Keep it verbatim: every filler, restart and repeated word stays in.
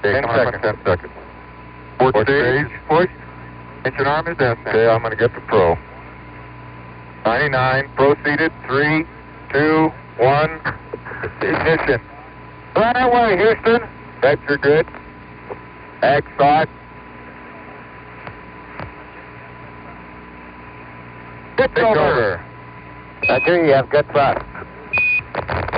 Okay, ten seconds. ten seconds. Fourth Fourth stage. stage, push. Engine arm is descent. Okay, I'm going to get the pro. ninety-nine, proceeded, three, two, one, ignition. Right away, Houston. Vector good. Ag thought. Pitch over. Roger, you have good thrust.